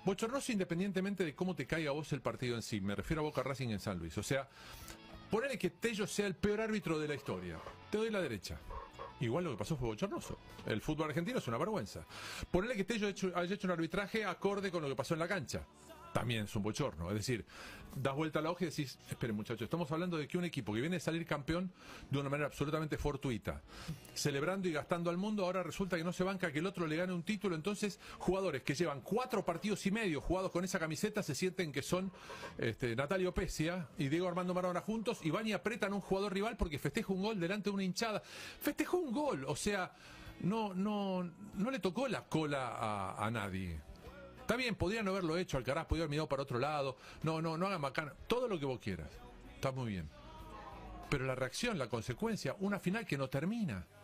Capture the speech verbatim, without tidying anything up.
Bochornoso independientemente de cómo te caiga a vos el partido en sí. Me refiero a Boca Racing en San Luis. O sea, ponele que Tello sea el peor árbitro de la historia. Te doy la derecha. Igual lo que pasó fue bochornoso. El fútbol argentino es una vergüenza. Ponele que Tello haya hecho, haya hecho un arbitraje acorde con lo que pasó en la cancha. También es un bochorno. Es decir, das vuelta a la hoja y decís, esperen muchachos, estamos hablando de que un equipo que viene a salir campeón de una manera absolutamente fortuita, celebrando y gastando al mundo, ahora resulta que no se banca que el otro le gane un título. Entonces, jugadores que llevan cuatro partidos y medio jugados con esa camiseta se sienten que son este, Natalio Pesia y Diego Armando Maradona juntos y van y apretan a un jugador rival porque festeja un gol delante de una hinchada. Festejó un gol, o sea, no, no, no le tocó la cola a, a nadie. Está bien, podrían no haberlo hecho, Alcaraz podría haber mirado para otro lado. No, no, no hagan macana. Todo lo que vos quieras. Está muy bien. Pero la reacción, la consecuencia, una final que no termina.